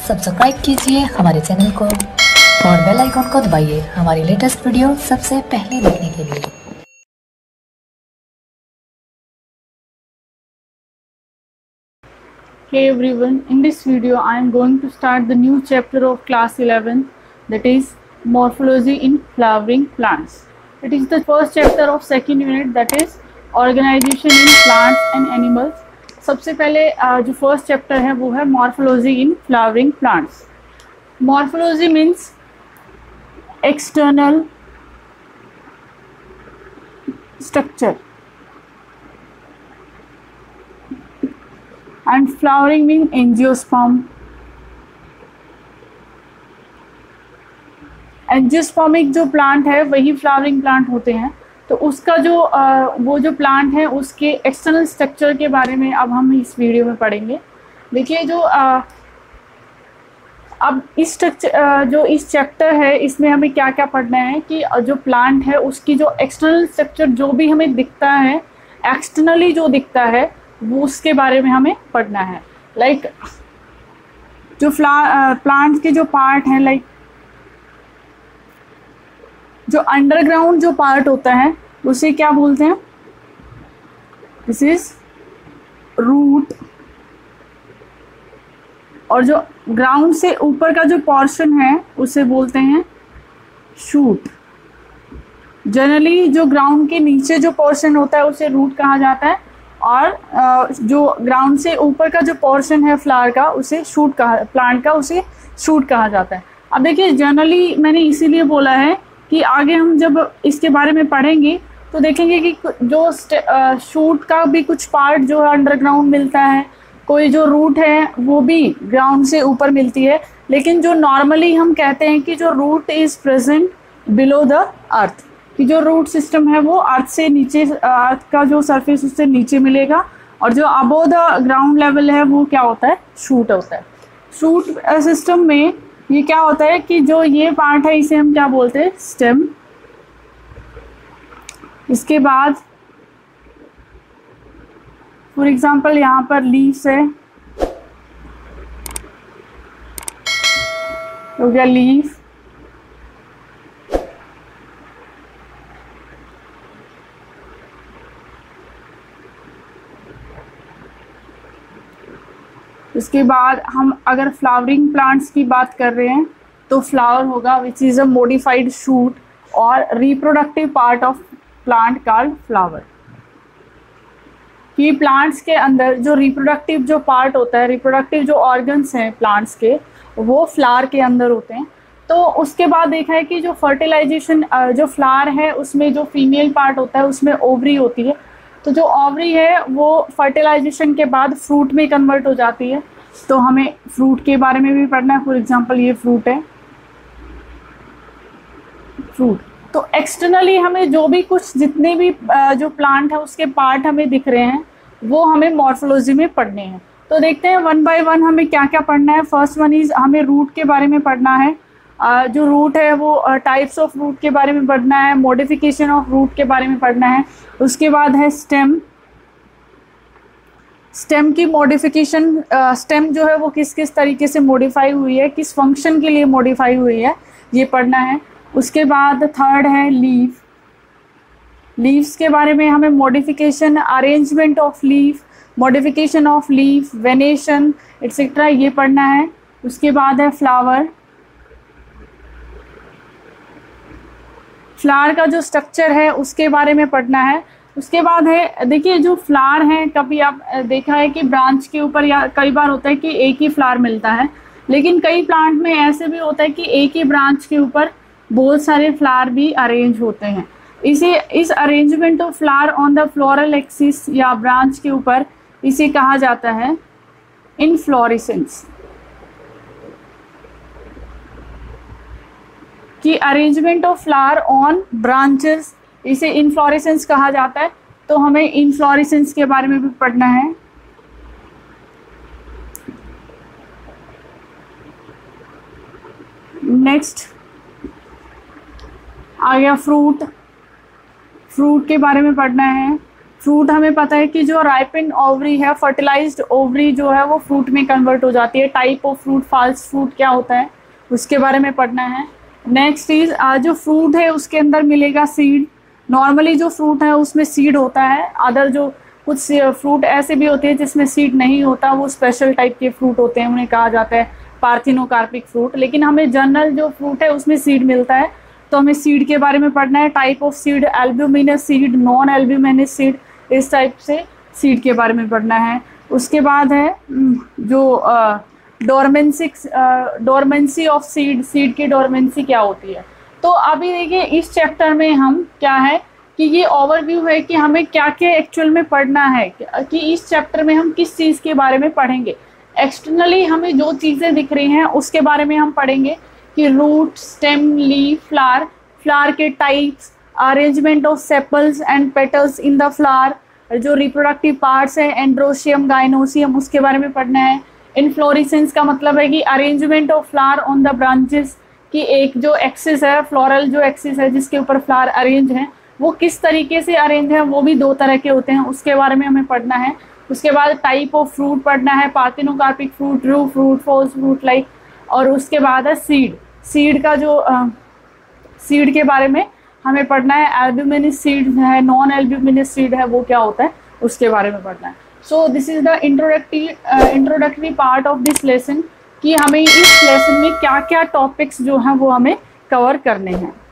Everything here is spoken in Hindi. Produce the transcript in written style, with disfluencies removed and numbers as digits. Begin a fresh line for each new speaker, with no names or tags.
सब्सक्राइब कीजिए हमारे चैनल को और बेल आइकॉन को दबाइए हमारी लेटेस्ट वीडियो सबसे पहले देखने के लिए।
Hey everyone, in this video I am going to start the new chapter of class 11, that is morphology in flowering plants. It is the first chapter of second unit, that is organization in plants and animals. सबसे पहले जो फर्स्ट चैप्टर है वो है morphology in flowering plants. Morphology means external structure and flowering mean angiosperm. Angiospermic जो प्लांट है वही फ्लावरिंग प्लांट होते हैं। तो उसका जो वो जो प्लांट है उसके एक्सटर्नल स्ट्रक्चर के बारे में अब हम इस वीडियो में पढ़ेंगे। देखिए जो अब इस स्ट्रक्चर जो इस चैप्टर है इसमें हमें क्या क्या पढ़ना है कि जो प्लांट है उसकी जो एक्सटर्नल स्ट्रक्चर जो भी हमें दिखता है, एक्सटर्नली जो दिखता है वो उसके बारे में हमें पढ़ना है। लाइक जो प्लांट के जो पार्ट हैं, लाइक जो अंडरग्राउंड जो पार्ट होता है उसे क्या बोलते हैं? This is root. और जो ग्राउंड से ऊपर का जो पोर्शन है उसे बोलते हैं शूट। जनरली जो ग्राउंड के नीचे जो पोर्शन होता है उसे रूट कहा जाता है और जो ग्राउंड से ऊपर का जो पोर्शन है फ्लावर का उसे शूट कहा, प्लांट का उसे शूट कहा जाता है। अब देखिए जनरली मैंने इसीलिए बोला है कि आगे हम जब इसके बारे में पढ़ेंगे तो देखेंगे कि जो शूट का भी कुछ पार्ट जो है अंडरग्राउंड मिलता है, कोई जो रूट है वो भी ग्राउंड से ऊपर मिलती है, लेकिन जो नॉर्मली हम कहते हैं कि जो root is present below the earth, कि जो रूट सिस्टम है वो अर्थ से नीचे, अर्थ का जो सरफेस उससे नीचे मिलेगा, और जो अबोव द ग्राउंड लेवल है वो क्या होता है? शूट होता है। शूट सिस्टम में ये क्या होता है कि जो ये पार्ट है इसे हम क्या बोलते हैं? स्टेम। इसके बाद फॉर एग्जांपल यहाँ पर लीव्स है, हो गया लीफ। इसके बाद हम अगर फ्लावरिंग प्लांट्स की बात कर रहे हैं तो फ्लावर होगा which is a modified shoot और reproductive part of plant called flower. कि प्लांट्स के अंदर जो रिप्रोडक्टिव जो पार्ट होता है, रिप्रोडक्टिव जो ऑर्गन्स हैं प्लांट्स के, वो फ्लावर के अंदर होते हैं। तो उसके बाद देखा है कि जो फर्टिलाइजेशन जो फ्लावर है उसमें जो फीमेल पार्ट होता है उसमें ओवरी होती है। तो जो ओवरी है वो फर्टिलाइजेशन के बाद फ्रूट में कन्वर्ट हो जाती है। तो हमें फ्रूट के बारे में भी पढ़ना है। फॉर एग्जांपल ये फ्रूट है, फ्रूट। तो एक्सटर्नली हमें जो भी कुछ जितने भी जो प्लांट है उसके पार्ट हमें दिख रहे हैं वो हमें मॉर्फोलॉजी में पढ़ने हैं। तो देखते हैं वन बाय वन हमें क्या क्या पढ़ना है। फर्स्ट वन इज हमें रूट के बारे में पढ़ना है। जो रूट है वो टाइप्स ऑफ रूट के बारे में पढ़ना है, मॉडिफिकेशन ऑफ रूट के बारे में पढ़ना है। उसके बाद है स्टेम। स्टेम की मॉडिफिकेशन, स्टेम जो है वो किस किस तरीके से मॉडिफाई हुई है, किस फंक्शन के लिए मॉडिफाई हुई है, ये पढ़ना है। उसके बाद थर्ड है लीफ। लीव्स के बारे में हमें modification, arrangement of leaf, modification of leaf, venation etcetera ये पढ़ना है। उसके बाद है फ्लावर। फ्लावर का जो स्ट्रक्चर है उसके बारे में पढ़ना है। उसके बाद है, देखिए जो फ्लावर हैं, कभी आप देखा है कि ब्रांच के ऊपर या कई बार होता है कि एक ही फ्लावर मिलता है, लेकिन कई प्लांट में ऐसे भी होता है कि एक ही ब्रांच के ऊपर बहुत सारे फ्लावर भी अरेंज होते हैं। इस arrangement of flower on the floral axis या ब्रांच के ऊपर इसे कहा जाता है इनफ्लोरेसेंस। कि arrangement of flower on branches, इसे इनफ्लोरेसेंस कहा जाता है। तो हमें इनफ्लोरेसेंस के बारे में भी पढ़ना है। नेक्स्ट आ गया फ्रूट। फ्रूट के बारे में पढ़ना है। फ्रूट हमें पता है कि जो राइपेंड ओवरी है, फर्टिलाइज्ड ओवरी जो है वो फ्रूट में कन्वर्ट हो जाती है। Type of fruit, false fruit क्या होता है उसके बारे में पढ़ना है। नेक्स्ट इज जो फ्रूट है उसके अंदर मिलेगा सीड। नॉर्मली जो फ्रूट है उसमें सीड होता है, अदर जो कुछ फ्रूट ऐसे भी होते हैं जिसमें सीड नहीं होता, वो स्पेशल टाइप के फ्रूट होते हैं, उन्हें कहा जाता है पार्थिनोकार्पिक फ्रूट। लेकिन हमें जनरल जो फ्रूट है उसमें सीड मिलता है, तो हमें सीड के बारे में पढ़ना है। Type of seed, albuminous seed, non albuminous seed, इस टाइप से सीड के बारे में पढ़ना है। उसके बाद है जो डोरमेंसी ऑफ सीड, सीड की डोरमेंसी क्या होती है। तो अभी देखिए इस चैप्टर में हम क्या है कि ये ओवरव्यू है कि हमें क्या क्या एक्चुअल में पढ़ना है, कि इस चैप्टर में हम किस चीज़ के बारे में पढ़ेंगे। एक्सटर्नली हमें जो चीज़ें दिख रही हैं उसके बारे में हम पढ़ेंगे कि root, stem, leaf, flower, flower के types, arrangement of sepals and petals in the flower, जो रिप्रोडक्टिव पार्ट्स है एंड्रोशियम, गाइनोसियम, उसके बारे में पढ़ना है। इन्फ्लोरेसेंस का मतलब है कि arrangement of flower on the branches, कि एक जो एक्सिस है, फ्लोरल जो एक्सिस है जिसके ऊपर फ्लावर अरेंज है वो किस तरीके से अरेंज है, वो भी 2 तरह के होते हैं, उसके बारे में हमें पढ़ना है। उसके बाद टाइप ऑफ फ्रूट पढ़ना है, parthenocarpic fruit, true fruit, false fruit like. और उसके बाद है सीड, सीड का जो सीड के बारे में हमें पढ़ना है। एल्ब्यूमिनस सीड है, नॉन एल्ब्यूमिनस सीड है, वो क्या होता है उसके बारे में पढ़ना है। So this is the introductory part of this lesson, कि हमें इस लेसन में क्या क्या टॉपिक्स जो हैं वो हमें कवर करने हैं।